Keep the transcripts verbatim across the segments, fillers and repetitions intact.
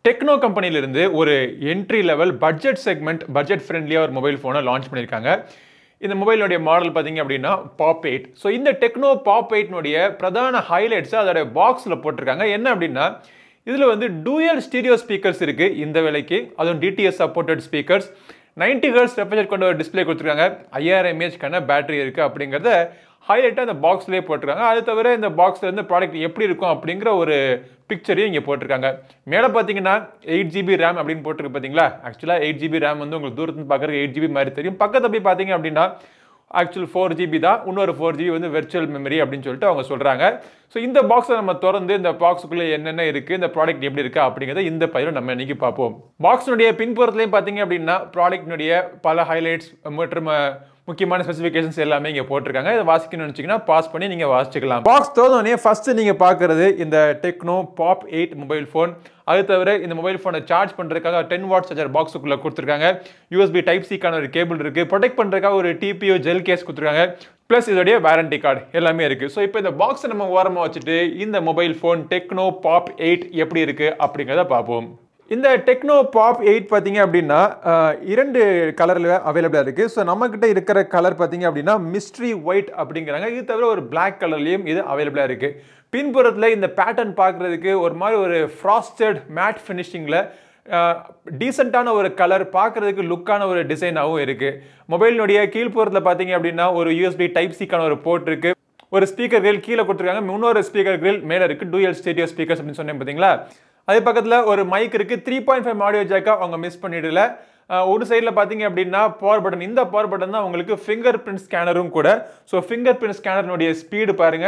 Tecno கம்பெனியிலிருந்து ஒரு entry level budget segment budget ஃப்ரெண்ட்லியா ஒரு மொபைல் ஃபோனை லான்ச் பண்ணிருக்காங்க. இந்த மொபைலோட மாடல் பாத்தீங்க அப்படினா Pop eight. சோ இந்த Tecno Pop eight உடைய பிரதான ஹைலைட்ஸ் அதோட பாக்ஸ்ல போட்டுருக்காங்க. என்ன அப்படினா இதுல வந்து dual stereo speakers இருக்கு இந்த விலைக்கு. அதுவும் D T S supported speakers. ninety hertz refresh கொண்ட ஒரு டிஸ்ப்ளே கொடுத்திருக்காங்க. five thousand mAh கான பேட்டரி இருக்கு அப்படிங்கறத ஹைலைட்டா அந்த பாக்ஸ்லயே போட்டுருக்காங்க. அது தவிர இந்த பாக்ஸ்ல இருந்து ப்ராடக்ட் எப்படி இருக்கும் அப்படிங்கற ஒரு பிக்சரையும் இங்க போட்டுருக்காங்க. மேல பாத்தீங்கன்னா eight G B RAM அப்படினு போட்டுருக்கு பாத்தீங்களா? ஆக்சுவலா eight G B RAM வந்து உங்களுக்கு தூரத்துல இருந்து பார்க்கறதுக்கு eight G B மாதிரி தெரியும். பக்கத்துல போய் பாத்தீங்க அப்படினா ஆக்சுவல் four G B தான். இன்னொரு four G B வந்து வெர்ச்சுவல் மெமரி அப்படினு சொல்லிட்டு அவங்க சொல்றாங்க. சோ இந்த பாக்ஸை நம்ம திறந்து இந்த பாக்ஸ்க்குள்ள என்னென்ன இருக்கு, இந்த ப்ராடக்ட் எப்படி இருக்கு அப்படிங்கறத இந்த பதிவுல நம்ம இன்னைக்கு பாப்போம். பாக்ஸ்னுடைய பின்புறத்துலயும் பாத்தீங்க அப்படினா ப்ராடக்ட்னுடைய பல ஹைலைட்ஸ் மற்றும் முக்கியமான ஸ்பெசிஃபிகேஷன்ஸ் எல்லாமே இங்க போட்டுருக்காங்க. இத வாசிக்கணும்னு நினைச்சீங்கன்னா பாஸ் பண்ணி நீங்க வாசிச்சுக்கலாம். பாக்ஸ் திறந்தோனே ஃபர்ஸ்ட் நீங்க பார்க்கிறது இந்த Tecno Pop eight mobile phone. அது தவிர இந்த மொபைல் ஃபோனை சார்ஜ் பண்றதுக்காக ten watt சார்ஜர் பாக்ஸ்க்குள்ள கொடுத்திருக்காங்க. U S B Type C கான ஒரு கேபிள் இருக்கு. ப்ரொடெக்ட் பண்றதுக்காக ஒரு T P U gel case கொடுத்திருக்காங்க. பிளஸ் இதோட வாரண்டி கார்டு எல்லாமே இருக்கு. சோ இப்போ இந்த பாக்ஸை நம்ம ஓரமா வச்சிட்டு இந்த mobile phone Tecno Pop eight எப்படி இருக்கு அப்படிங்கறத பாப்போம். இந்த Tecno Pop eight பாத்தீங்க அப்படினா இரண்டு கலர்ல அவேலபிளா இருக்கு. சோ நம்ம கிட்ட இருக்கிற கலர் பாத்தீங்க அப்படினா மிஸ்ட்ரி ஒயிட் அப்படிங்கறாங்க. இது தவிர ஒரு Black கலர்லயும் இது அவேலபிளா இருக்கு. பின்புறத்துல இந்த பேட்டர்ன் பார்க்கிறதுக்கு ஒரு மாதிரி ஒரு ஃப்ராஸ்டட் மேட் ஃபினிஷிங்ல டீசென்ட்டான ஒரு கலர், பார்க்கிறதுக்கு லுக்கான ஒரு டிசைனாவும் இருக்கு. மொபைலினுடைய கீழ்ப்புறத்துல பாத்தீங்க அப்படினா ஒரு U S B Type C கான ஒரு போர்ட் இருக்கு. ஒரு ஸ்பீக்கர் கிரில் கீழ கொடுத்திருக்காங்க. இன்னொரு ஸ்பீக்கர் கிரில் மேல இருக்கு. டூயல் ஸ்டீரியோ ஸ்பீக்கர்ஸ் அப்படி சொன்னேன் பாத்தீங்களா? அதே பக்கத்துல ஒரு மைக் இருக்கு. three point five ஆடியோ ஜாக்கா அவங்க மிஸ் பண்ணிடல. ஒரு சைடுல பாத்தீங்க அப்படினா பவர் பட்டன். இந்த பவர் பட்டன் தான் உங்களுக்கு ஃபிங்கர் பிரிண்ட் ஸ்கேனரும் கூட. சோ ஃபிங்கர் பிரிண்ட் ஸ்கேனர்னுடைய ஸ்பீடு பாருங்க.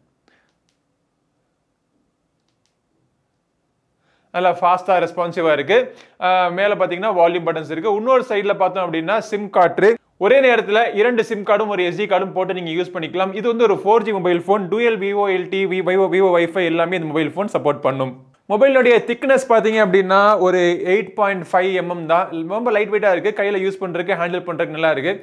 நல்லா ஃபாஸ்டா ரெஸ்பான்சிவா இருக்கு. மேல பாத்தீங்கன்னா வால்யூம் பட்டன்ஸ் இருக்கு. இன்னொரு சைடுல பார்த்தோம் அப்படினா சிம் கார்டு. ஒரே நேரத்துல இரண்டு சிம் கார்டும் ஒரு S D கார்டும் போட்டு நீங்க யூஸ் பண்ணிக்கலாம். இது வந்து ஒரு four G mobile phone. Dual V O L T, Vivo Vivo Wi-Fi எல்லாமே இந்த மொபைல் ஃபோன் சப்போர்ட் பண்ணும். மொபைலோட திக்னஸ் பாத்தீங்க அப்படினா ஒரு eight point five millimeters தான். ரொம்ப லைட் வெயிட்டா இருக்கு. கையில யூஸ் பண்றதுக்கு ஹேண்டில் பண்றதுக்கு நல்லா இருக்கு.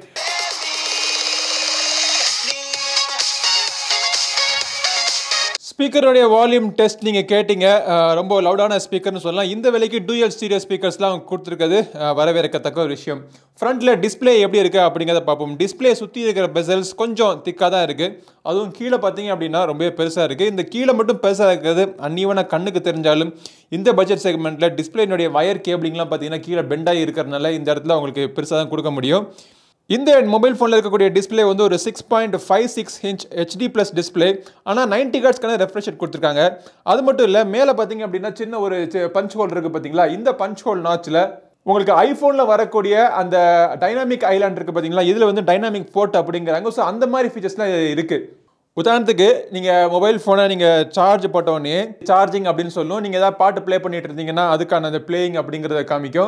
ஸ்பீக்கரோட வால்யூம் டெஸ்ட் நீங்க கேட்டிங்க. ரொம்ப லவுடான ஸ்பீக்கர்னு சொல்லலாம். இந்த விலைக்கு டூயல் ஸ்டீரியோ ஸ்பீக்கர்ஸ்லாம் கொடுத்துருக்கிறது வரவேற்கத்தக்க ஒரு விஷயம். ஃப்ரண்ட்ல டிஸ்பிளே எப்படி இருக்கு அப்படிங்கறத பார்ப்போம். டிஸ்பிளே சுத்தி இருக்கிற பெசல்ஸ் கொஞ்சம் திக்கா தான் இருக்கு. அதுவும் கீழே பார்த்தீங்க அப்படின்னா ரொம்ப பெருசா இருக்கு. இந்த கீழே மட்டும் பெருசா இருக்கிறது அன்னியவன கண்ணுக்கு தெரிஞ்சாலும் இந்த பட்ஜெட் செக்மெண்ட்ல டிஸ்பிளேனுடைய வயர் கேபிளிங்லாம் பார்த்தீங்கன்னா கீழே பெண்டாகி இருக்கிறதுனால இந்த இடத்துல உங்களுக்கு பெருசாக தான் கொடுக்க முடியும். இந்த மொபைல் ஃபோனில் இருக்கக்கூடிய டிஸ்பிளே வந்து ஒரு six point five six inch H D plus display. ஆனால் நைன்டி ஹெர்ட்ஸ்க்கான ரெஃப்ரெஷ் ரேட் கொடுத்துருக்காங்க. அது மட்டும் இல்லை, மேலே பார்த்தீங்க அப்படின்னா சின்ன ஒரு பஞ்ச் ஹோல் இருக்குது பார்த்தீங்களா? இந்த பஞ்ச் ஹோல் நாச்சில் உங்களுக்கு ஐஃபோனில் வரக்கூடிய அந்த டைனாமிக் ஐலாண்ட் இருக்குது பார்த்தீங்களா? இதில் வந்து டைனாமிக் போர்ட் அப்படிங்கிறாங்க. ஸோ அந்த மாதிரி ஃபீச்சர்ஸ்லாம் இருக்குது. உதாரணத்துக்கு நீங்கள் மொபைல் ஃபோனை நீங்கள் சார்ஜ் போட்டோடனே சார்ஜிங் அப்படின்னு சொல்லும். நீங்கள் ஏதாவது பாட்டு ப்ளே பண்ணிட்டு இருந்தீங்கன்னா அதுக்கான அந்த பிளேயிங் அப்படிங்கிறத காமிக்கும்.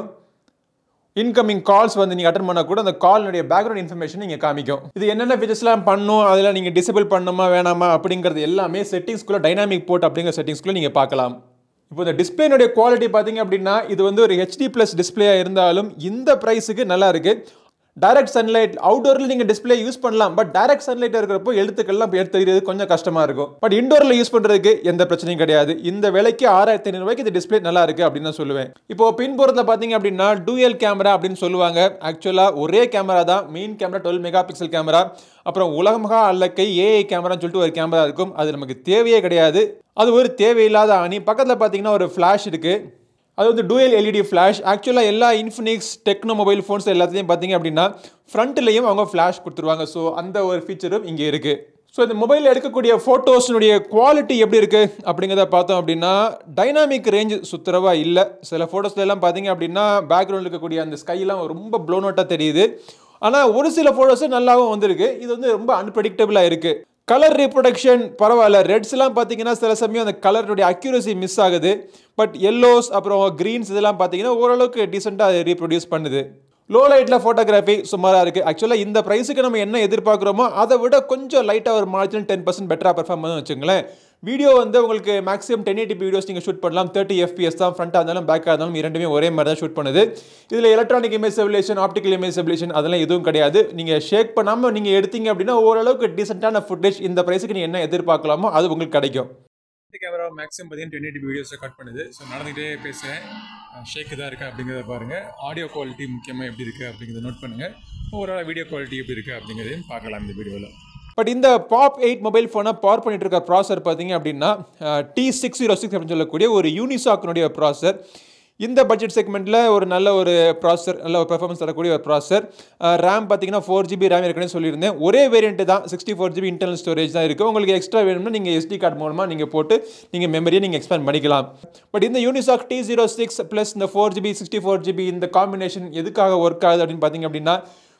இன்கமிங் கால்ஸ் வந்து நீங்கள் அட்டன் பண்ணால் கூட அந்த கால்னுடைய பேக்ரவுண்ட் இன்ஃபர்மேஷன் நீங்கள் காமிக்கும். இது என்னென்ன ஃபீச்சர்ஸ்லாம் பண்ணும், அதில் நீங்கள் டிசேபிள் பண்ணணுமா வேணாமா அப்படிங்கிறது எல்லாமே செட்டிங்ஸ்குள்ளே டைனாமிக் போர்ட் அப்படிங்கிற செட்டிங்ஸ்குள்ளே நீங்கள் பார்க்கலாம். இப்போ இந்த டிஸ்பிளேனுடைய குவாலிட்டி பார்த்தீங்க அப்படின்னா இது வந்து ஒரு H D பிளஸ் டிஸ்பிளேயாக இருந்தாலும் இந்த ப்ரைஸுக்கு நல்லா இருக்குது. டைரக்ட் சன்லைட் அவுட்டோரில் நீங்கள் டிஸ்பிளே யூஸ் பண்ணலாம். பட் டைரக்ட் சன்லைட் இருக்கிறப்போ எழுத்துக்கள்லாம் எடுத்து தெரியுது கொஞ்சம் கஷ்டமா இருக்கும். பட் இண்டோரில் யூஸ் பண்ணுறதுக்கு எந்த பிரச்சனையும் கிடையாது. இந்த விலைக்கு ஆறாயிரத்தி ஐநூறு ரூபாய்க்கு இந்த டிஸ்பிளே நல்லா இருக்கு அப்படின்னு தான் சொல்லுவேன். இப்போ பின்புறத்தில் பார்த்தீங்க அப்படின்னா டூயல் கேமரா அப்படின்னு சொல்லுவாங்க. ஆக்சுவலாக ஒரே கேமரா தான். Main camera twelve megapixel camera. அப்புறம் உலகமகா அல்லக்கை ஏஐ கேமரான்னு சொல்லிட்டு ஒரு கேமரா இருக்கும். அது நமக்கு தேவையே கிடையாது. அது ஒரு தேவையில்லாத அணி. பக்கத்தில் பார்த்தீங்கன்னா ஒரு ஃபிளாஷ் இருக்கு. அது வந்து dual L E D flash. ஆக்சுவலாக எல்லா இன்ஃபினிக்ஸ் டெக்னோ மொபைல் ஃபோன்ஸ் எல்லாத்தையும் பார்த்தீங்க அப்படின்னா ஃப்ரண்ட்லையும் அவங்க ஃபிளாஷ் கொடுத்துருவாங்க. ஸோ அந்த ஒரு ஃபீச்சரும் இங்கே இருக்கு. ஸோ இந்த மொபைலில் எடுக்கக்கூடிய ஃபோட்டோஸ்னுடைய குவாலிட்டி எப்படி இருக்கு அப்படிங்கிறத பார்த்தோம் அப்படின்னா டைனாமிக் ரேஞ்ச் சுத்தரவா இல்லை. சில ஃபோட்டோஸ்ல எல்லாம் பார்த்தீங்க அப்படின்னா பேக்ரவுண்டில் இருக்கக்கூடிய அந்த ஸ்கைலாம் ரொம்ப ப்ளோன் அவுட்டாக தெரியுது. ஆனால் ஒரு சில ஃபோட்டோஸ் நல்லாவும் வந்திருக்கு. இது வந்து ரொம்ப அன்பிரடிக்டபிளாக இருக்கு. கலர் ரீப்ரொடக்ஷன் பரவாயில்ல. ரெட்ஸ்லாம் பார்த்தீங்கன்னா சில சமயம் அந்த கலருடைய அக்யூரசி மிஸ் ஆகுது. பட் எல்லோஸ் அப்புறம் க்ரீன்ஸ் இதெல்லாம் பார்த்தீங்கன்னா ஓரளவுக்கு டீசெண்டாக ரீப்ரொடியூஸ் பண்ணுது. லோ லைட்டில் ஃபோட்டோகிராஃபி சுமாராக இருக்குது. ஆக்சுவலாக இந்த ப்ரைஸுக்கு நம்ம என்ன எதிர்பார்க்குறோமோ அதை விட கொஞ்சம் லைட்டாக ஒரு மார்ஜினல் டென் பர்சன்ட் பெட்டராக பெர்ஃபார்ம் பண்ணு வச்சுங்களேன். வீடியோ வந்து உங்களுக்கு maximum ten eighty p videos நீங்கள் ஷூட் பண்ணலாம். தேர்ட்டி F P S தான். ஃப்ரண்ட்டாக இருந்தாலும் பேக்காக இருந்தாலும் இரண்டுமே ஒரே மாதிரி தான் ஷூட் பண்ணுது. இதில் electronic image stabilisation, optical image stabilisation அதெல்லாம் எதுவும் கிடையாது. நீங்கள் ஷேக் பண்ணாமல் நீங்கள் எடுத்தீங்க அப்படின்னா ஓரளவுக்கு டீசென்ட்டான ஃபுட்டேஜ் இந்த ப்ரைஸுக்கு நீங்கள் என்ன எதிர்பார்க்கலாமோ அது உங்களுக்கு கிடைக்கும். ஃப்ரண்ட் கேமரா மேக்ஸிமம் பார்த்தீங்கன்னா டென் எயிட்டி வீடியோஸை கட் பண்ணுது. ஸோ நடந்துகிட்டே பேசுகிறேன், ஷேக்கு தான் இருக்குது அப்படிங்கிறத பாருங்கள். ஆடியோ குவாலிட்டி முக்கியமாக எப்படி இருக்குது அப்படிங்கிறத நோட் பண்ணுங்கள். ஓவரால் வீடியோ குவாலிட்டி எப்படி இருக்குது அப்படிங்கிறதையும் பார்க்கலாம் இந்த வீடியோவில். பட் இந்த பாப் எயிட் மொபைல் ஃபோனை பவர் பண்ணிட்டு இருக்க ப்ராசர் பார்த்தீங்க அப்படின்னா டி சிக்ஸ் ஜீரோ சிக்ஸ் அப்படின்னு சொல்லக்கூடிய ஒரு யூனிசாக்னுடைய ப்ராசர். இந்த பட்ஜெட் செக்மெண்ட்டில் ஒரு நல்ல ஒரு ப்ராசர், நல்ல ஒரு பெர்ஃபார்மன்ஸ் தரக்கூடிய ஒரு ப்ராசர். ரேம் பார்த்தீங்கன்னா ஃபோர் ஜிபி ரேம் இருக்குன்னு சொல்லியிருந்தேன். ஒரே வேரியன்ட் தான், sixty four GB internal storage தான் இருக்குது. உங்களுக்கு எக்ஸ்ட்ரா வேணும்னா நீங்கள் எஸ்டி கார்டு மூலமாக நீங்கள் போட்டு நீங்கள் மெமரியை நீங்கள் எக்ஸ்பேண்ட் பண்ணிக்கலாம். பட் இந்த Unisoc T zero six plus இந்த four GB sixty four GB இந்த காம்பினேஷன் எதுக்காக ஒர்க் ஆகுது அப்படின்னு பார்த்தீங்க அப்படின்னா,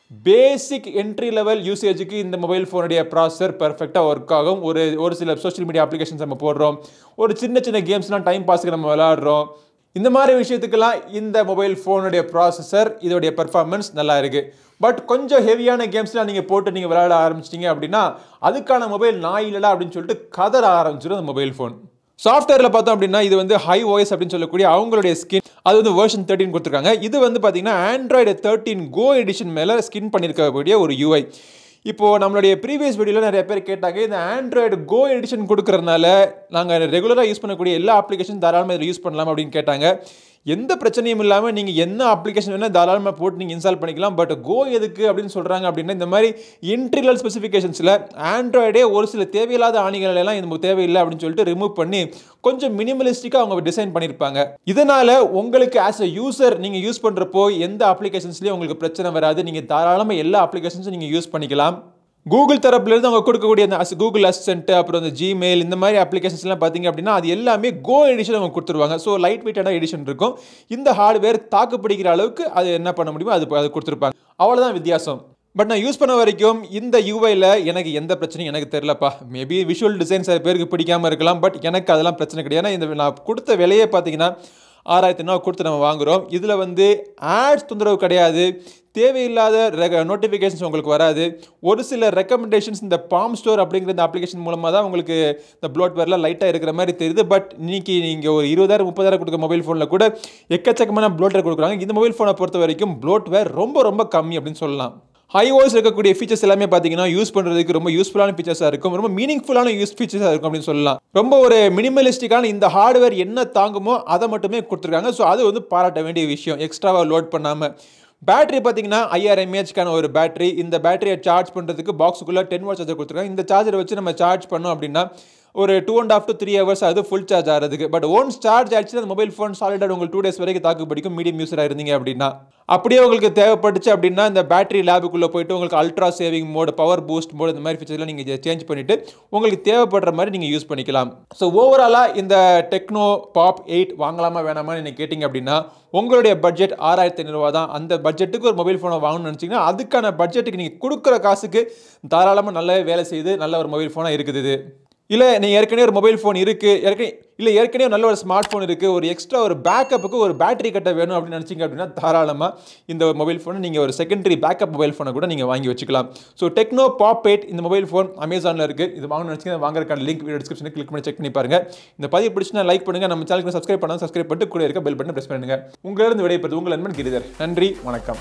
பேசிக் என்ட்ரி லெவல் யூசேஜுக்கு இந்த மொபைல் ஃபோனுடைய ப்ராசர் பெர்ஃபெக்டாக ஒர்க் ஆகும். ஒரு ஒரு சில சோஷியல் மீடியா அப்ளிகேஷன்ஸ் நம்ம போடுறோம், ஒரு சின்ன சின்ன கேம்ஸ்லாம் டைம் பாஸுக்கு நம்ம விளையாடுறோம். இந்த மாதிரி விஷயத்துக்கெல்லாம் இந்த மொபைல் ஃபோனுடைய ப்ராசஸர் இதோடைய பெர்ஃபார்மன்ஸ் நல்லா இருக்குது. பட் கொஞ்சம் ஹெவியான கேம்ஸ்லாம் நீங்கள் போட்டு நீங்கள் விளையாட ஆரம்பிச்சிட்டிங்க அப்படின்னா அதுக்கான மொபைல் நான் இல்லைடா அப்படின்னு சொல்லிட்டு கதற ஆரம்பிச்சிடும் அந்த மொபைல் ஃபோன். சாஃப்ட்வேரில் பார்த்தோம் அப்படின்னா இது வந்து ஹை ஓஎஸ் அப்படின்னு சொல்லக்கூடிய அவங்களுடைய ஸ்கின், அது வந்து வெர்ஷன் தேர்ட்டின் கொடுத்துருக்காங்க. இது வந்து பார்த்தீங்கன்னா ஆண்ட்ராய்டு தேர்ட்டின் கோ எடிஷன் மேலே ஸ்கின் பண்ணியிருக்கக்கூடிய ஒரு யூஐ. இப்போது நம்மளுடைய ப்ரீவியஸ் வீடியோவில் நிறைய பேர் கேட்டாங்க, இந்த ஆண்ட்ராய்டு கோ எடிஷன் கொடுக்குறதுனால நாங்கள் ரெகுலராக யூஸ் பண்ணக்கூடிய எல்லா அப்ளிகேஷன் தாராளமாக இதில் யூஸ் பண்ணலாம் அப்படின்னு கேட்டாங்க. எந்த பிரச்சனையும் இல்லாமல் நீங்கள் என்ன அப்ளிகேஷன் வேணால் தாராளமாக போட்டு நீங்கள் இன்ஸ்டால் பண்ணிக்கலாம். பட் கோ எதுக்கு அப்படின்னு சொல்கிறாங்க அப்படின்னா, இந்த மாதிரி இன்ட்ரிலல் ஸ்பெசிஃபிகேஷன்ஸில் ஆண்ட்ராய்டே ஒரு சில தேவையில்லாத ஆணிகள் எல்லாம் இது தேவையில்லை அப்படின்னு சொல்லிட்டு ரிமூவ் பண்ணி கொஞ்சம் மினிமலிஸ்டிக்காக அவங்க டிசைன் பண்ணியிருப்பாங்க. இதனால் உங்களுக்கு ஆஸ் அ யூசர் நீங்கள் யூஸ் பண்ணுறப்போ எந்த அப்ளிகேஷன்ஸ்லேயும் உங்களுக்கு பிரச்சனை வராது. நீங்கள் தாராளமாக எல்லா அப்ளிகேஷன்ஸும் நீங்கள் யூஸ் பண்ணிக்கலாம். கூகுள் தரப்புலேருந்து அவங்க கொடுக்கக்கூடிய அந்த கூகுள் அசிஸ்டன்ட், அப்புறம் அந்த ஜிமெயில், இந்த மாதிரி அப்ளிகேஷன்ஸ்லாம் பார்த்தீங்க அப்படின்னா அது எல்லாமே கோ எடிஷன் அவங்க கொடுத்துருவாங்க. ஸோ லைட் வெயிட்டான எடிஷன் இருக்கும். இந்த ஹார்ட்வேர் தாக்கு பிடிக்கிற அளவுக்கு அது என்ன பண்ண முடியுமோ அது அது கொடுத்துருப்பாங்க. அவ்வளோதான் வித்தியாசம். பட் நான் யூஸ் பண்ண வரைக்கும் இந்த யூஐயில் எனக்கு எந்த பிரச்சனையும் எனக்கு தெரிலப்பா. மேபி விஷுவல் டிசைன் சில பேருக்கு பிடிக்காமல் இருக்கலாம், பட் எனக்கு அதெல்லாம் பிரச்சனை கிடையாது. ஏன்னா இந்த நான் கொடுத்த விலையே பார்த்தீங்கன்னா ஆறாயிரத்தி ஐநூறு கொடுத்து நம்ம வாங்குகிறோம். இதில் வந்து ஆட்ஸ் தொந்தரவு கிடையாது, தேவையில்லாத ரெக நோட்டிஃபிகேஷன்ஸ் உங்களுக்கு வராது. ஒரு சில ரெக்கமெண்டேஷன்ஸ் இந்த பாம் ஸ்டோர் அப்படிங்கிற இந்த அப்ளிகேஷன் மூலமாக தான் உங்களுக்கு இந்த ப்ளோட்வேர்லாம் லைட்டாக இருக்கிற மாதிரி தெரியுது. பட் இன்றைக்கி நீங்கள் ஒரு இருபதாயிரம் முப்பதாயிரம் கொடுக்குற மொபைல் ஃபோனில் கூட எக்கச்சக்கமான ப்ளோட்வேர் கொடுக்குறாங்க. இந்த மொபைல் ஃபோனை பொறுத்த வரைக்கும் ப்ளோட்வேர் ரொம்ப ரொம்ப கம்மி அப்படின்னு சொல்லலாம். ஹை ஓஎஸ் இருக்கக்கூடிய ஃபீச்சர்ஸ் எல்லாமே பார்த்தீங்கன்னா யூஸ் பண்ணுறதுக்கு ரொம்ப யூஸ்ஃபுல்லான ஃபீச்சர்ஸாக இருக்கும், ரொம்ப மீனிங்ஃபுல்லான யூஸ் ஃபீச்சர்ஸாக இருக்கும் அப்படின்னு சொல்லலாம். ரொம்ப ஒரு மினிமலிஸ்டிக்கான இந்த ஹார்ட்வேர் என்ன தாங்குமோ அதை மட்டுமே கொடுத்துருக்காங்க. ஸோ அது வந்து பாராட்ட வேண்டிய விஷயம், எக்ஸ்ட்ராவாக லோட் பண்ணாமல். பேட்டரி பார்த்தீங்கன்னா ஐயாயிரம் எம்ஏஹெச்க்கான ஒரு பேட்டரி. இந்த பேட்டரியை சார்ஜ் பண்ணுறதுக்கு பாக்ஸுக்குள்ளே டென் வாட் சார்ஜர் கொடுத்துருக்காங்க. இந்த சார்ஜரை வச்சு நம்ம சார்ஜ் பண்ணோம் அப்படின்னா ஒரு two and half to three hours ஆகுது ஃபுல் சார்ஜ் ஆகிறதுக்கு. பட் ஒன்ஸ் சார்ஜ் ஆகிடுச்சு அந்த மொபைல் ஃபோன் சாலிடாக உங்களுக்கு டூ டேஸ் வரைக்கும் தாக்கு பிடிக்கும், மீடியம் யூஸராக இருந்தீங்க அப்படின்னா. அப்படியே உங்களுக்கு தேவைப்பட்டுச்சு அப்படின்னா இந்த பேட்டரி லேபுக்குள்ளே போய்ட்டு உங்களுக்கு ultra saving mode, power boost mode, இந்த மாதிரி ஃபீச்சர்லாம் நீங்கள் சேஞ்ச் பண்ணிவிட்டு உங்களுக்கு தேவைப்படுற மாதிரி நீங்கள் யூஸ் பண்ணிக்கலாம். ஸோ ஓவராலாக இந்த டெக்னோ பாப் எயிட் வாங்கலாமா வேணாமான்னு நீங்கள் கேட்டிங்க அப்படின்னா உங்களுடைய பட்ஜெட் ஆறாயிரத்தி ஐநூறுவா தான். அந்த பட்ஜெட்டுக்கு ஒரு மொபைல் ஃபோனை வாங்கணும்னு நினச்சிங்கன்னா அதுக்கான பட்ஜெட்டுக்கு நீங்கள் கொடுக்குற காசுக்கு தாராளமாக நல்லாவே வேலை செய்து நல்ல ஒரு மொபைல் ஃபோனாக இருக்குது இது. இல்லை நீங்கள் ஏற்கனவே ஒரு மொபைல் ஃபோன் இருக்குது, ஏற்கனவே இல்லை ஏற்கனவே நல்ல ஒரு ஸ்மார்ட் ஃபோன் இருக்குது, ஒரு எக்ஸ்ட்ரா ஒரு பேக்கப்புக்கு ஒரு பேட்டரி கட்ட வேணும் அப்படின்னு நினச்சிங்க அப்படின்னா தாராளமாக இந்த மொபைல் ஃபோனை நீங்கள் ஒரு செகண்டரி பேக்கப் மொபைல் ஃபோனை கூட நீங்கள் வாங்கி வச்சுக்கலாம். ஸோ டெக்னோ பாப் எயிட் இந்த மொபைல் ஃபோன் அமேசானில் இருக்குது. இது வாங்கணும்னு நினச்சிங்கன்னா வாங்குறதுக்கான லிங்க் வீடியோ டிஸ்கிரிப்ஷனில் கிளிக் பண்ணி செக் பண்ணி பாருங்கள். இந்த பதிவு பிடிச்சினா லைக் பண்ணுங்கள், நம்ம சேனலுக்கு சப்ஸ்கிரைப் பண்ணால் சப்ஸ்கிரைப் பண்ணிட்டு கூட இருக்க பெல் பட்டன் ப்ரெஸ் பண்ணுங்கள். உங்களிடம் விடைபெறுவது உங்கள் நண்பன் கிரிதர். நன்றி, வணக்கம்.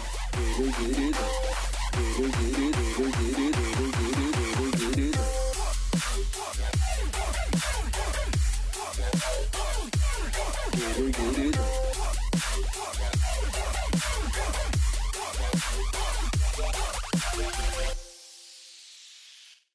Giri, Giri.